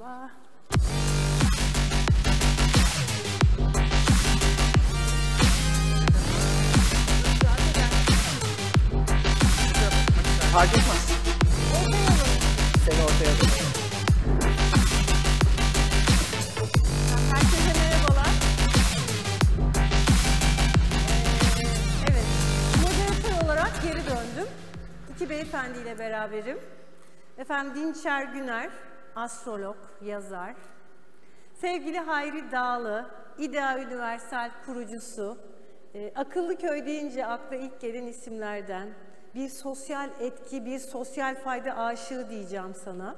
Merhaba. Fark etmez. Seni ortaya alalım. Herkese merhabalar. Evet, moderatör olarak geri döndüm. İki beyefendiyle beraberim. Efendim Dinçer Güner, astrolog, yazar. Sevgili Hayri Dağlı, İdea Universal kurucusu. Akıllı köy deyince akla ilk gelen isimlerden. Bir sosyal etki, bir sosyal fayda aşığı diyeceğim sana.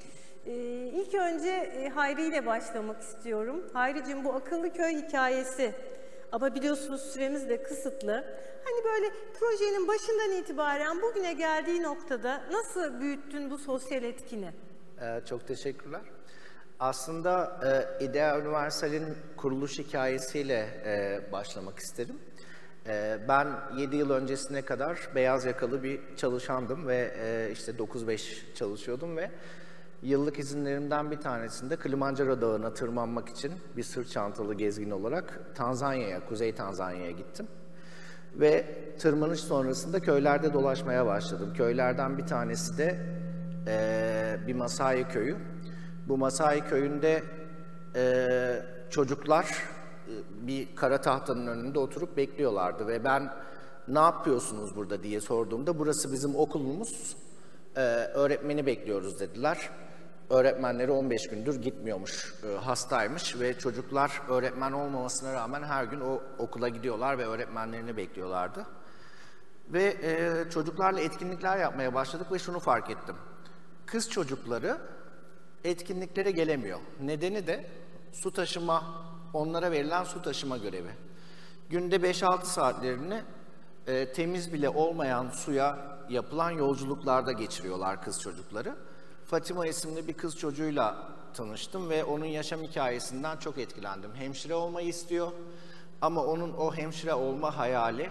İlk önce Hayri ile başlamak istiyorum. Hayri'cim, bu akıllı köy hikayesi, ama biliyorsunuz süremiz de kısıtlı. Hani böyle projenin başından itibaren bugüne geldiği noktada nasıl büyüttün bu sosyal etkini? Çok teşekkürler. Aslında İdea Universal'in kuruluş hikayesiyle başlamak isterim. Ben 7 yıl öncesine kadar beyaz yakalı bir çalışandım ve işte 9-5 çalışıyordum ve yıllık izinlerimden bir tanesinde Kilimanjaro Dağı'na tırmanmak için bir sırt çantalı gezgin olarak Tanzanya'ya, Kuzey Tanzanya'ya gittim. Ve tırmanış sonrasında köylerde dolaşmaya başladım. Köylerden bir tanesi de bir Masai köyü. Bu Masai köyünde çocuklar bir kara tahtanın önünde oturup bekliyorlardı ve ben ne yapıyorsunuz burada diye sorduğumda burası bizim okulumuz, öğretmeni bekliyoruz dediler. Öğretmenleri 15 gündür gitmiyormuş, hastaymış ve çocuklar öğretmen olmamasına rağmen her gün o okula gidiyorlar ve öğretmenlerini bekliyorlardı. Ve çocuklarla etkinlikler yapmaya başladık ve şunu fark ettim. Kız çocukları etkinliklere gelemiyor. Nedeni de su taşıma, onlara verilen su taşıma görevi. Günde 5-6 saatlerini temiz bile olmayan suya yapılan yolculuklarda geçiriyorlar kız çocukları. Fatima isimli bir kız çocuğuyla tanıştım ve onun yaşam hikayesinden çok etkilendim. Hemşire olmayı istiyor ama onun o hemşire olma hayali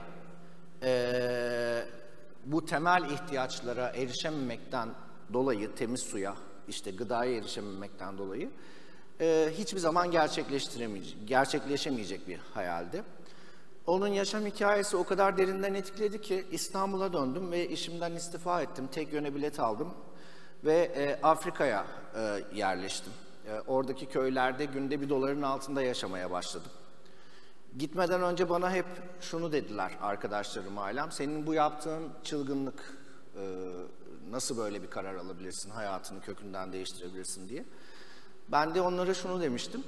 bu temel ihtiyaçlara erişememekten dolayı, temiz suya, işte gıdaya erişememekten dolayı hiçbir zaman gerçekleşemeyecek bir hayaldi. Onun yaşam hikayesi o kadar derinden etkiledi ki İstanbul'a döndüm ve işimden istifa ettim. Tek yöne bilet aldım ve Afrika'ya yerleştim. Oradaki köylerde günde $1 altında yaşamaya başladım. Gitmeden önce bana hep şunu dediler arkadaşlarım, ailem, senin bu yaptığın çılgınlık, nasıl böyle bir karar alabilirsin, hayatını kökünden değiştirebilirsin diye. Ben de onlara şunu demiştim,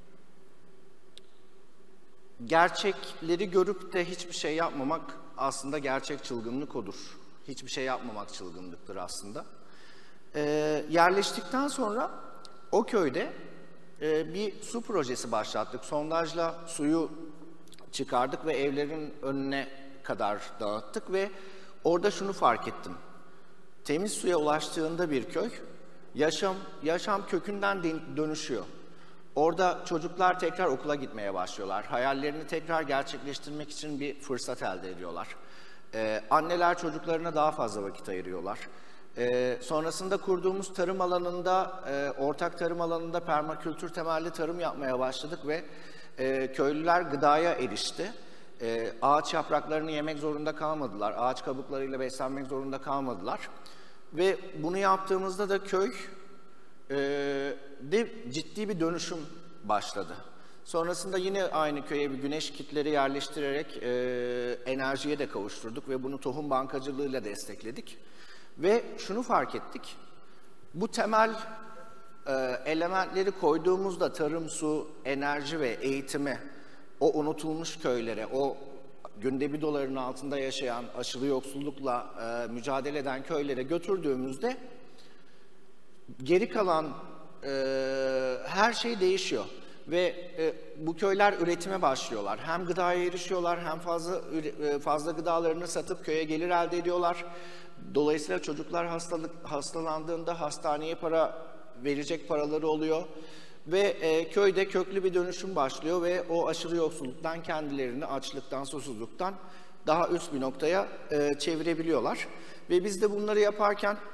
gerçekleri görüp de hiçbir şey yapmamak aslında gerçek çılgınlık odur. Hiçbir şey yapmamak çılgınlıktır aslında. Yerleştikten sonra o köyde bir su projesi başlattık. Sondajla suyu çıkardık ve evlerin önüne kadar dağıttık ve orada şunu fark ettim. Temiz suya ulaştığında bir köy, yaşam kökünden dönüşüyor. Orada çocuklar tekrar okula gitmeye başlıyorlar. Hayallerini tekrar gerçekleştirmek için bir fırsat elde ediyorlar. Anneler çocuklarına daha fazla vakit ayırıyorlar. Sonrasında kurduğumuz tarım alanında, ortak tarım alanında permakültür temelli tarım yapmaya başladık ve köylüler gıdaya erişti. Ağaç yapraklarını yemek zorunda kalmadılar, ağaç kabuklarıyla beslenmek zorunda kalmadılar. Ve bunu yaptığımızda da köy de ciddi bir dönüşüm başladı. Sonrasında yine aynı köye bir güneş kitleri yerleştirerek enerjiye de kavuşturduk ve bunu tohum bankacılığıyla destekledik. Ve şunu fark ettik, bu temel elementleri koyduğumuzda tarım, su, enerji ve eğitimi o unutulmuş köylere, o günde $1'ın altında yaşayan, aşırı yoksullukla mücadele eden köylere götürdüğümüzde geri kalan her şey değişiyor. Ve bu köyler üretime başlıyorlar. Hem gıdaya erişiyorlar, hem fazla gıdalarını satıp köye gelir elde ediyorlar. Dolayısıyla çocuklar hastalandığında hastaneye verecek paraları oluyor. Ve köyde köklü bir dönüşüm başlıyor ve o aşırı yoksulluktan kendilerini açlıktan, susuzluktan daha üst bir noktaya çevirebiliyorlar. Ve biz de bunları yaparken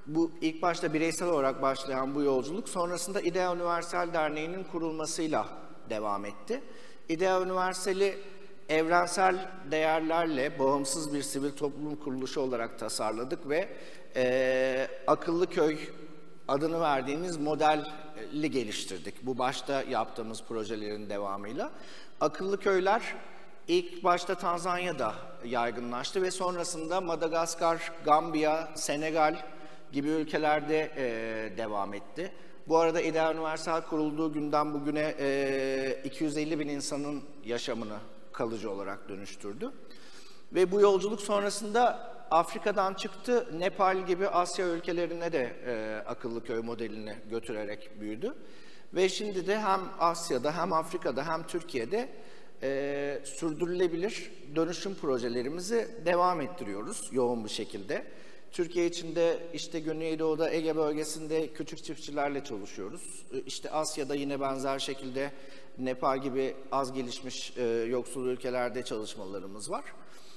bu ilk başta bireysel olarak başlayan bu yolculuk sonrasında Idea Universal Derneği'nin kurulmasıyla devam etti. Idea Universal'i evrensel değerlerle bağımsız bir sivil toplum kuruluşu olarak tasarladık ve Akıllı Köy adını verdiğimiz modeli geliştirdik. Bu başta yaptığımız projelerin devamıyla. Akıllı köyler ilk başta Tanzanya'da yaygınlaştı ve sonrasında Madagaskar, Gambiya, Senegal gibi ülkelerde devam etti. Bu arada Idea Universal kurulduğu günden bugüne 250 bin insanın yaşamını kalıcı olarak dönüştürdü. Ve bu yolculuk sonrasında Afrika'dan çıktı, Nepal gibi Asya ülkelerine de akıllı köy modelini götürerek büyüdü. Ve şimdi de hem Asya'da hem Afrika'da hem Türkiye'de sürdürülebilir dönüşüm projelerimizi devam ettiriyoruz yoğun bir şekilde. Türkiye içinde işte Güneydoğu'da, Ege bölgesinde küçük çiftçilerle çalışıyoruz. İşte Asya'da yine benzer şekilde Nepal gibi az gelişmiş yoksul ülkelerde çalışmalarımız var.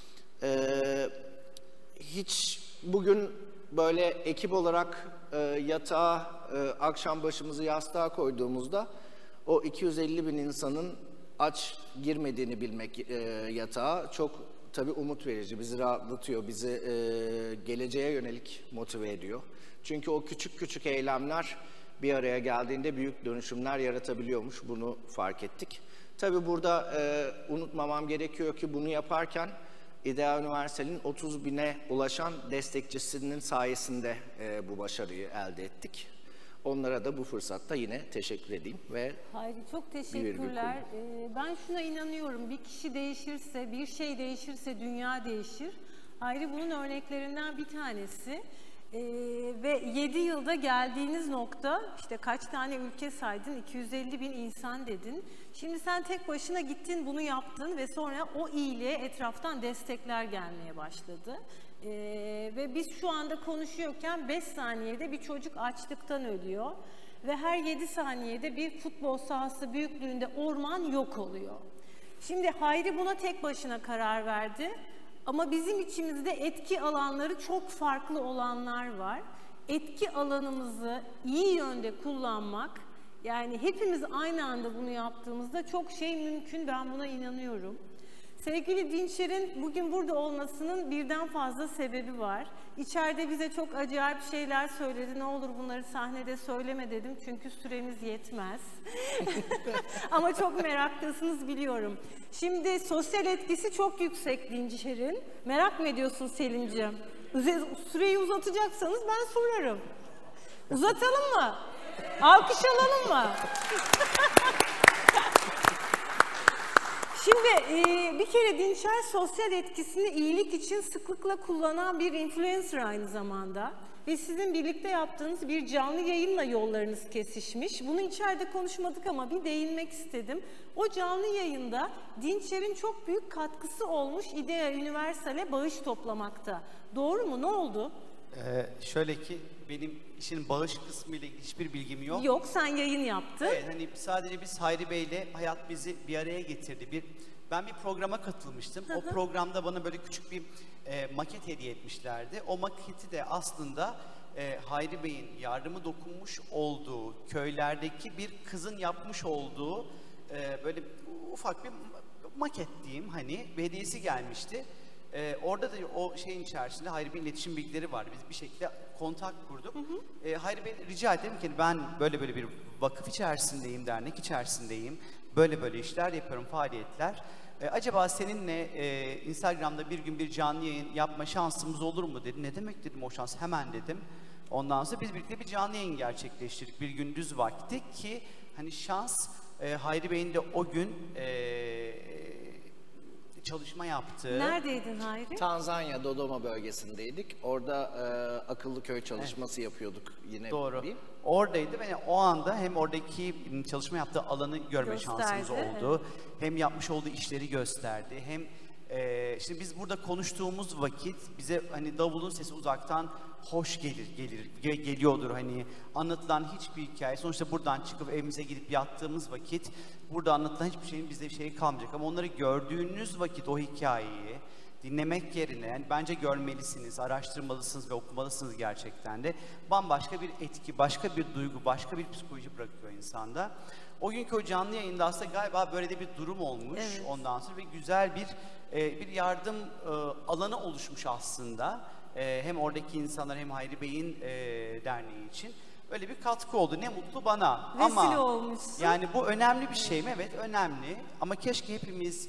Hiç bugün böyle ekip olarak yatağa, akşam başımızı yastığa koyduğumuzda o 250 bin insanın aç girmediğini bilmek yatağa çok tabii umut verici, bizi rahatlatıyor, bizi geleceğe yönelik motive ediyor. Çünkü o küçük küçük eylemler bir araya geldiğinde büyük dönüşümler yaratabiliyormuş, bunu fark ettik. Tabii burada unutmamam gerekiyor ki bunu yaparken Idea Universal'in 30 bine ulaşan destekçisinin sayesinde bu başarıyı elde ettik. Onlara da bu fırsatta yine teşekkür edeyim ve Hayri, çok teşekkürler. Ben şuna inanıyorum, bir kişi değişirse, bir şey değişirse dünya değişir. Hayri bunun örneklerinden bir tanesi. Ve 7 yılda geldiğiniz nokta, işte kaç tane ülke saydın, 250 bin insan dedin. Şimdi sen tek başına gittin, bunu yaptın ve sonra o iyiliğe etraftan destekler gelmeye başladı. Ve biz şu anda konuşuyorken 5 saniyede bir çocuk açlıktan ölüyor. Ve her 7 saniyede bir futbol sahası büyüklüğünde orman yok oluyor. Şimdi Hayri buna tek başına karar verdi. Ama bizim içimizde etki alanları çok farklı olanlar var. Etki alanımızı iyi yönde kullanmak, yani hepimiz aynı anda bunu yaptığımızda çok şey mümkün, ben buna inanıyorum. Sevgili Dinçer'in bugün burada olmasının birden fazla sebebi var. İçeride bize çok acayip şeyler söyledi. Ne olur bunları sahnede söyleme dedim çünkü süremiz yetmez. Ama çok meraklısınız biliyorum. Şimdi sosyal etkisi çok yüksek Dinçer'in. Merak mı ediyorsun Selin'ciğim? Süreyi uzatacaksanız ben sorarım. Uzatalım mı? Alkış alalım mı? Şimdi bir kere Dinçer sosyal etkisini iyilik için sıklıkla kullanan bir influencer aynı zamanda. Ve sizin birlikte yaptığınız bir canlı yayınla yollarınız kesişmiş. Bunu içeride konuşmadık ama bir değinmek istedim. O canlı yayında Dinçer'in çok büyük katkısı olmuş Idea Universal'e bağış toplamakta. Doğru mu? Ne oldu? Şöyle ki benim işin bağış kısmı ile hiçbir bilgim yok. Yok, sen yayın yaptın. Evet, hani sadece biz Hayri Bey'le hayat bizi bir araya getirdi. Ben bir programa katılmıştım. O programda bana böyle küçük bir maket hediye etmişlerdi. O maketi de aslında Hayri Bey'in yardımı dokunmuş olduğu köylerdeki bir kızın yapmış olduğu böyle ufak bir maket diyeyim, hani bir hediyesi gelmişti. Orada da o şeyin içerisinde Hayri Bey'in iletişim bilgileri var. Biz bir şekilde kontak kurduk. Hayri Bey rica ettim ki ben böyle bir vakıf içerisindeyim, dernek içerisindeyim. Böyle işler yapıyorum, faaliyetler. Acaba seninle Instagram'da bir gün bir canlı yayın yapma şansımız olur mu dedi. Ne demek dedim o şans, hemen dedim. Ondan sonra biz birlikte bir canlı yayın gerçekleştirdik bir gündüz vakti ki hani şans Hayri Bey'in de o gün çalışma yaptığı. Neredeydin Hayri? Tanzanya, Dodoma bölgesindeydik. Orada akıllı köy çalışması yapıyorduk yine. Doğru. Oradaydı ve o anda hem oradaki çalışma yaptığı alanı görme şansımız oldu. Evet. Hem yapmış olduğu işleri gösterdi. Hem şimdi biz burada konuştuğumuz vakit bize hani davulun sesi uzaktan hoş geliyordur. Hani anlatılan hiçbir hikaye. Sonuçta buradan çıkıp evimize gidip yattığımız vakit burada anlatılan hiçbir şeyin bizde kalmayacak. Ama onları gördüğünüz vakit o hikayeyi dinlemek yerine yani bence görmelisiniz, araştırmalısınız ve okumalısınız gerçekten de. Bambaşka bir etki, başka bir duygu, başka bir psikoloji bırakıyor insanda. O günkü o canlı yayında aslında galiba böyle de bir durum olmuş ondan sonra ve güzel bir yardım alanı oluşmuş aslında. Hem oradaki insanlar hem Hayri Bey'in derneği için. Öyle bir katkı oldu. Ne mutlu bana. Vesile olmuşsun. Yani bu önemli bir şey mi? Evet önemli. Ama keşke hepimiz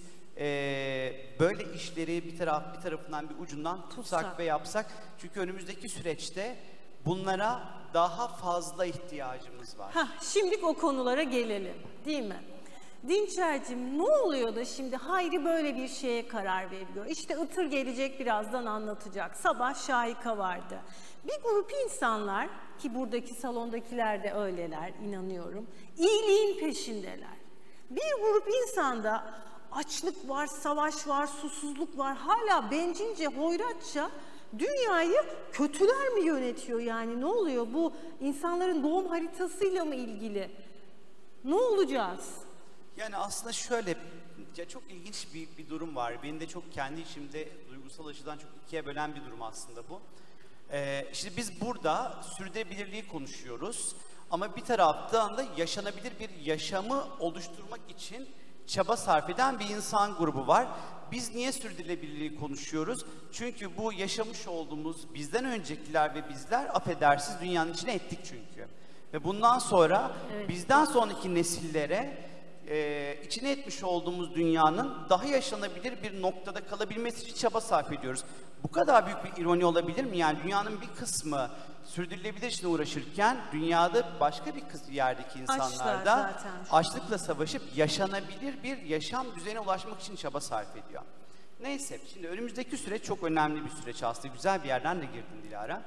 böyle işleri bir tarafından bir ucundan tutsak ve yapsak. Çünkü önümüzdeki süreçte bunlara daha fazla ihtiyacımız var. Şimdi o konulara gelelim, değil mi? Dinçer'cim ne oluyor da şimdi Hayri böyle bir şeye karar veriyor? İşte Itır gelecek, birazdan anlatacak. Sabah Şahika vardı. Bir grup insanlar, ki buradaki salondakiler de öyleler, inanıyorum, iyiliğin peşindeler. Bir grup insanda açlık var, savaş var, susuzluk var. Hala bencilce, hoyratça dünyayı kötüler mi yönetiyor yani? Ne oluyor? Bu insanların doğum haritasıyla mı ilgili? Ne olacağız? Yani aslında şöyle, ya çok ilginç bir durum var. Beni de çok kendi içimde duygusal açıdan çok ikiye bölen bir durum aslında bu. Şimdi biz burada sürdürülebilirliği konuşuyoruz. Ama bir taraftan da yaşanabilir bir yaşamı oluşturmak için çaba sarf eden bir insan grubu var. Biz niye sürdürülebilirliği konuşuyoruz? Çünkü bu yaşamış olduğumuz bizden öncekiler ve bizler affedersiz dünyanın içine ettik çünkü. Ve bundan sonra bizden sonraki nesillere içine etmiş olduğumuz dünyanın daha yaşanabilir bir noktada kalabilmesi için çaba sarf ediyoruz. Bu kadar büyük bir ironi olabilir mi? Yani dünyanın bir kısmı sürdürülebilir için uğraşırken dünyada başka bir yerdeki insanlar da açlıkla savaşıp yaşanabilir bir yaşam düzenine ulaşmak için çaba sarf ediyor. Neyse, şimdi önümüzdeki süreç çok önemli bir süreç aslında. Güzel bir yerden de girdin Dilara.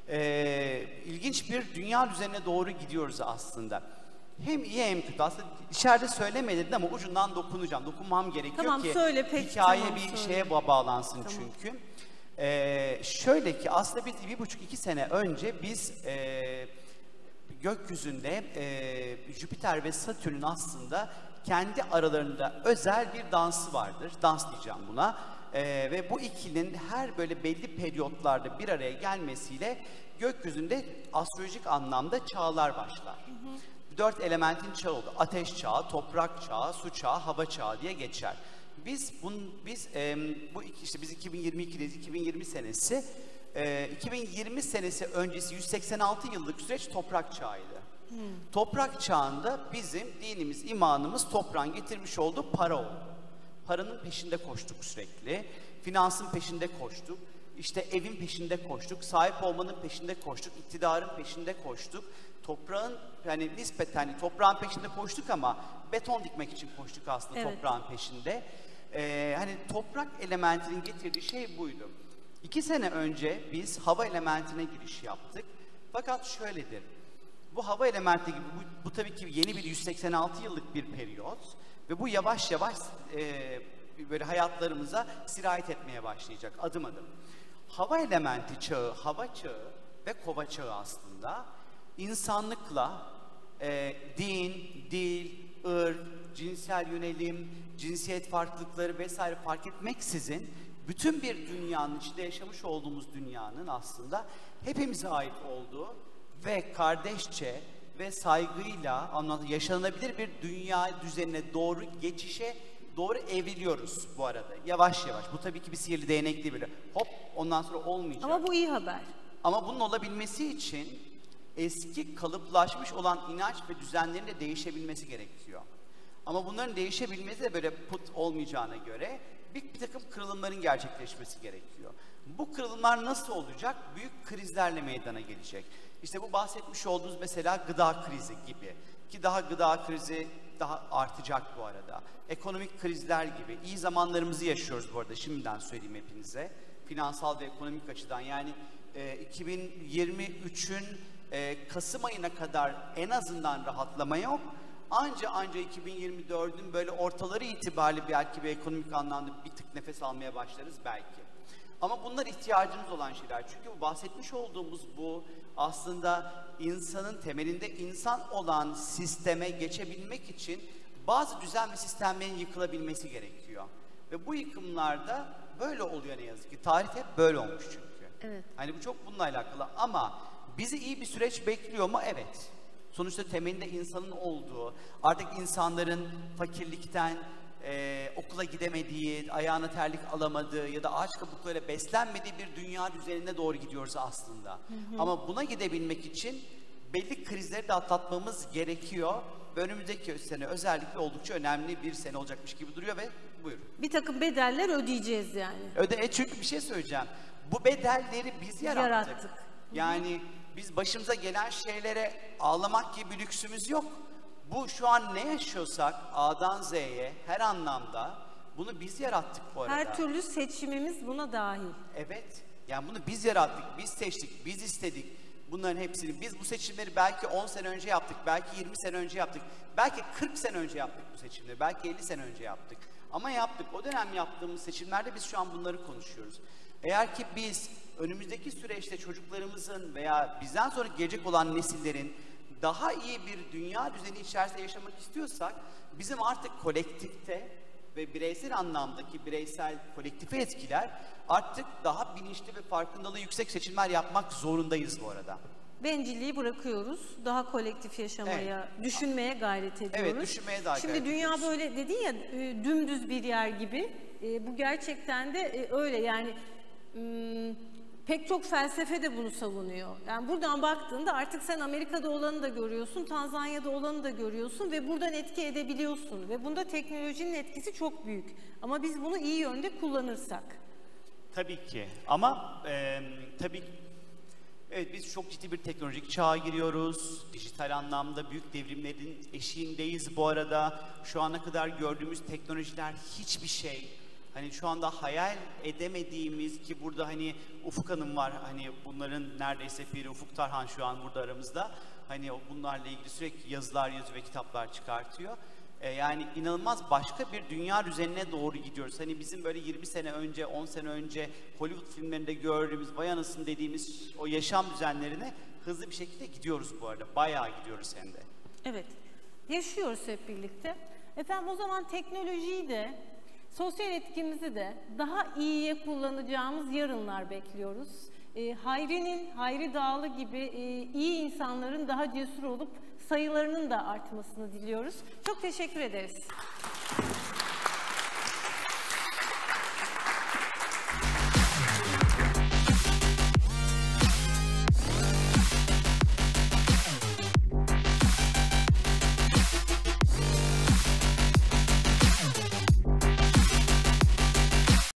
İlginç bir dünya düzenine doğru gidiyoruz aslında. Hem iyi hem kötü. Aslında içeride söylemedin ama ucundan dokunacağım. Dokunmam gerekiyor ki söyle, peki, hikaye tamam, bir söyle. şeye bağlansın çünkü. Şöyle ki aslında biz 1,5-2 sene önce biz gökyüzünde Jüpiter ve Satürn'ün aslında kendi aralarında özel bir dansı vardır. Dans diyeceğim buna. Ve bu ikilinin her böyle belli periyotlarda bir araya gelmesiyle gökyüzünde astrolojik anlamda çağlar başlar. 4 elementin çağı olur. Ateş çağı, toprak çağı, su çağı, hava çağı diye geçer. Biz 2022'deyiz, 2020 senesi. 2020 senesi öncesi 186 yıllık süreç toprak çağıydı. Toprak çağında bizim dinimiz, imanımız toprağın getirmiş olduğu para oldu. Paranın peşinde koştuk sürekli. Finansın peşinde koştuk. İşte evin peşinde koştuk. Sahip olmanın peşinde koştuk. İktidarın peşinde koştuk. Toprağın yani nispeten toprağın peşinde koştuk ama beton dikmek için koştuk aslında toprağın peşinde. Hani toprak elementinin getirdiği şey buydu. 2 sene önce biz hava elementine giriş yaptık. Fakat şöyledir. Bu hava elementi gibi bu tabii ki yeni bir 186 yıllık bir periyot ve bu yavaş yavaş böyle hayatlarımıza sirayet etmeye başlayacak adım adım. Hava elementi çağı, hava çağı ve kova çağı aslında insanlıkla din, dil, ırk, cinsel yönelim, cinsiyet farklılıkları vesaire fark etmeksizin bütün bir dünyanın içinde yaşamış olduğumuz dünyanın aslında hepimize ait olduğu ve kardeşçe ve saygıyla yaşanabilir bir dünya düzenine doğru geçişe doğru evriliyoruz bu arada. Yavaş yavaş. Bu tabii ki bir sihirli değnek değil böyle. Hop ondan sonra olmayacak. Ama bu iyi haber. Ama bunun olabilmesi için eski kalıplaşmış olan inanç ve düzenlerin de değişebilmesi gerekiyor. Ama bunların değişebilmesi de böyle put olmayacağına göre bir takım kırılımların gerçekleşmesi gerekiyor. Bu kırılımlar nasıl olacak? Büyük krizlerle meydana gelecek. İşte bu bahsetmiş olduğunuz mesela gıda krizi gibi. Ki daha gıda krizi daha artacak bu arada. Ekonomik krizler gibi. İyi zamanlarımızı yaşıyoruz bu arada. Şimdiden söyleyeyim hepinize. Finansal ve ekonomik açıdan. Yani 2023'ün Kasım ayına kadar en azından rahatlama yok. Anca 2024'ün böyle ortaları itibariyle belki bir ekonomik anlamda bir tık nefes almaya başlarız belki. Ama bunlar ihtiyacımız olan şeyler. Çünkü bu bahsetmiş olduğumuz bu aslında insanın temelinde insan olan sisteme geçebilmek için bazı düzen ve sistemlerin yıkılabilmesi gerekiyor. Ve bu yıkımlarda Böyle oluyor ne yazık ki. Tarih hep böyle olmuş çünkü. Evet. Hani bu çok bununla alakalı ama bizi iyi bir süreç bekliyor mu? Evet. Sonuçta temelinde insanın olduğu, artık insanların fakirlikten, okula gidemediği, ayağına terlik alamadığı ya da ağaç kabuklarıyla beslenmediği bir dünya düzenine doğru gidiyoruz aslında. Ama buna gidebilmek için belli krizleri de atlatmamız gerekiyor. Ve önümüzdeki sene özellikle oldukça önemli bir sene olacakmış gibi duruyor ve buyurun. Bir takım bedeller ödeyeceğiz yani. Çünkü bir şey söyleyeceğim. Bu bedelleri biz yarattık. Yani biz başımıza gelen şeylere ağlamak gibi bir lüksümüz yok. Bu şu an ne yaşıyorsak A'dan Z'ye her anlamda bunu biz yarattık bu arada. Her türlü seçimimiz buna dahil. Evet. Yani bunu biz yarattık, biz seçtik, biz istedik. Bunların hepsini biz bu seçimleri belki 10 sene önce yaptık, belki 20 sene önce yaptık, belki 40 sene önce yaptık bu seçimleri, belki 50 sene önce yaptık. Ama yaptık. O dönem yaptığımız seçimlerde biz şu an bunları konuşuyoruz. Eğer ki biz önümüzdeki süreçte çocuklarımızın veya bizden sonra gelecek olan nesillerin daha iyi bir dünya düzeni içerisinde yaşamak istiyorsak bizim artık kolektifte ve bireysel anlamdaki bireysel kolektife etkiler artık daha bilinçli ve farkındalığı yüksek seçimler yapmak zorundayız bu arada. Bencilliği bırakıyoruz. Daha kolektif yaşamaya, düşünmeye gayret ediyoruz. Evet, düşünmeye daha Şimdi gayret dünya ediyoruz. böyle dedin ya dümdüz bir yer gibi. Bu gerçekten de öyle yani pek çok felsefe de bunu savunuyor. Yani buradan baktığında artık sen Amerika'da olanı da görüyorsun, Tanzanya'da olanı da görüyorsun ve buradan etki edebiliyorsun. Ve bunda teknolojinin etkisi çok büyük. Ama biz bunu iyi yönde kullanırsak. Tabii ki ama tabii evet biz çok ciddi bir teknolojik çağa giriyoruz. Dijital anlamda büyük devrimlerin eşiğindeyiz bu arada. Şu ana kadar gördüğümüz teknolojiler hiçbir şey. Hani şu anda hayal edemediğimiz ki burada hani Ufuk Hanım var. Hani bunların neredeyse biri Ufuk Tarhan şu an burada aramızda. Hani bunlarla ilgili sürekli yazılar yazıyor ve kitaplar çıkartıyor. Yani inanılmaz başka bir dünya düzenine doğru gidiyoruz. Hani bizim böyle 20 sene önce, 10 sene önce Hollywood filmlerinde gördüğümüz, vay anasını dediğimiz o yaşam düzenlerine hızlı bir şekilde gidiyoruz bu arada. Bayağı gidiyoruz hem de. Evet, yaşıyoruz hep birlikte. Efendim o zaman teknolojiyi de, sosyal etkimizi de daha iyiye kullanacağımız yarınlar bekliyoruz. Hayri Dağlı gibi iyi insanların daha cesur olup sayılarının da artmasını diliyoruz. Çok teşekkür ederiz.